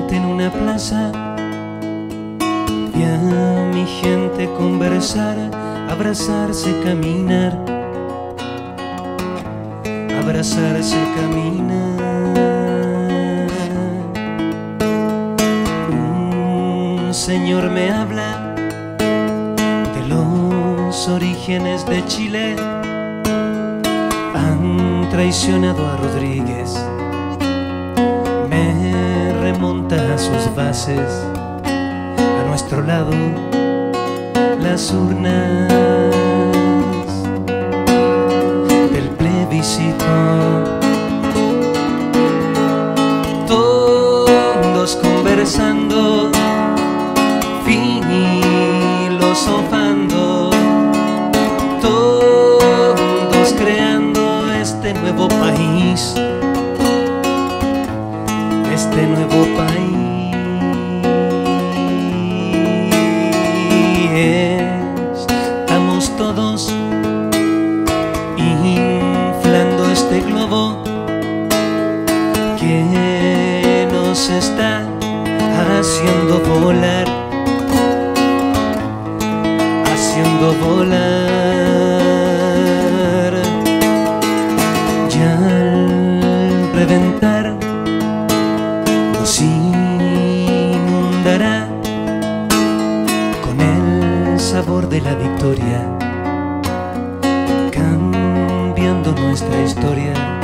repente en una plaza vi a mi gente conversar, abrazarse, caminar, abrazarse, caminar. Un señor me habla de los orígenes de Chile. Han traicionado a Rodríguez, me remonta a sus bases, a nuestro lado las urnas del plebiscito. Todos conversando, filosofando, todos creando este nuevo país, este nuevo país. Estamos todos inflando este globo que nos está haciendo volar, haciendo volar. Ya al reventar nos inundará con el sabor de la victoria, cambiando nuestra historia.